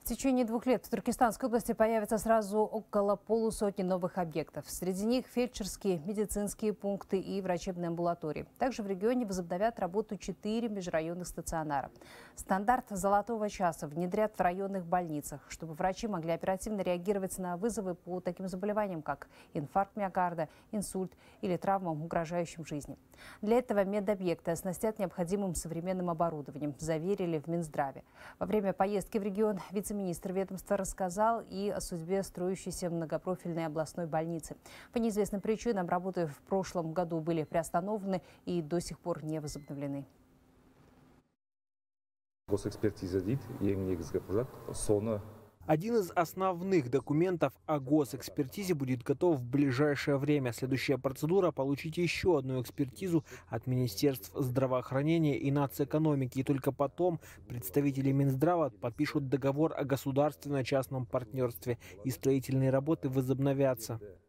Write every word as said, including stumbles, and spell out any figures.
В течение двух лет в Туркестанской области появится сразу около полусотни новых объектов. Среди них фельдшерские, медицинские пункты и врачебные амбулатории. Также в регионе возобновят работу четыре межрайонных стационара. Стандарт «Золотого часа» внедрят в районных больницах, чтобы врачи могли оперативно реагировать на вызовы по таким заболеваниям, как инфаркт миокарда, инсульт или травмам, угрожающим жизни. Для этого медобъекты оснастят необходимым современным оборудованием, заверили в Минздраве. Во время поездки в регион вице Министр ведомства рассказал и о судьбе строящейся многопрофильной областной больницы. По неизвестным причинам работы в прошлом году были приостановлены и до сих пор не возобновлены. Госэкспертиза дейді, ең негізгі құжат, соны. Один из основных документов о госэкспертизе будет готов в ближайшее время. Следующая процедура – получить еще одну экспертизу от Министерств здравоохранения и нацэкономики. И только потом представители Минздрава подпишут договор о государственно-частном партнерстве, и строительные работы возобновятся.